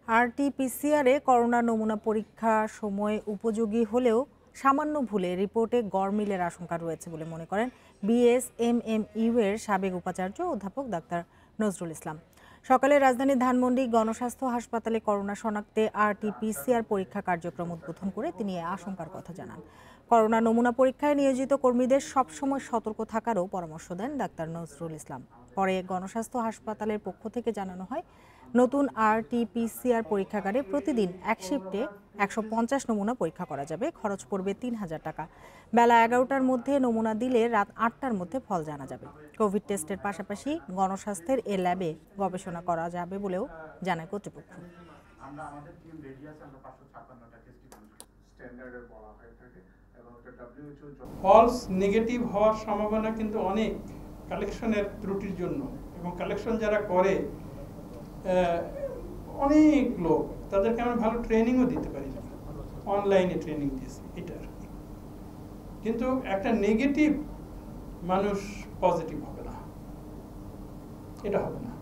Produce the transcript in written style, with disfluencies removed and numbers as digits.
আরটি-পিসিআরে corona নমুনা পরীক্ষা সময় উপযোগী হলেও সামান্য ভুলে রিপোর্টে গড়মিলের আশঙ্কা রয়েছে বলে মনে করেন বিএসএমএমইউ এর সাবেক উপাচার্য অধ্যাপক ডাক্তার নজরুল ইসলাম। সকালে রাজধানীর ধানমন্ডি গণস্বাস্থ্য হাসপাতালে করোনা শনাক্তে আরটি-পিসিআর পরীক্ষা কার্যক্রম উদ্বোধন করে তিনি এই আশঙ্কার কথা জানান। করোনা নমুনা পরীক্ষায় নিয়োজিত কর্মীদের সবসময় সতর্ক থাকারও পরামর্শ দেন ডাক্তার নজরুল ইসলাম। পরে গণস্বাস্থ্য হাসপাতালের পক্ষ থেকে জানানো হয়, নতুন আরটি-পিসিআর পরীক্ষাগারে প্রতিদিন এক শিফটে 150 নমুনা পরীক্ষা করা যাবে। খরচ পড়বে 3000 টাকা। বেলা 11টার মধ্যে নমুনা দিলে রাত 8টার মধ্যে ফল জানা যাবে। কোভিড টেস্টের পাশাপাশি গণস্বাস্থ্যের এ ল্যাবে গবেষণা করা যাবে বলেও জানায় কর্তৃপক্ষ। ফলস নেগেটিভ হওয়ার সম্ভাবনা কিন্তু অনেক কালেকশনের ত্রুটির জন্য, এবং কালেকশন যারা করে অনেক লোক, তাদেরকে আমরা ভালো ট্রেনিংও দিতে পারি না, অনলাইনে ট্রেনিং দিয়েছি এটার। কিন্তু একটা নেগেটিভ মানুষ পজিটিভ হবে না, এটা হবে না।